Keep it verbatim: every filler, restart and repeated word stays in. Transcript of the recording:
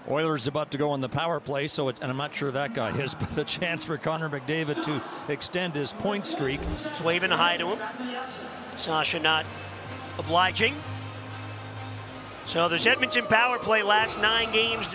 Oilers about to go on the power play, so it, and I'm not sure that guy is, but a chance for Connor McDavid to extend his point streak. He's waving hi to him. Sasha not obliging. So there's Edmonton power play, last nine games.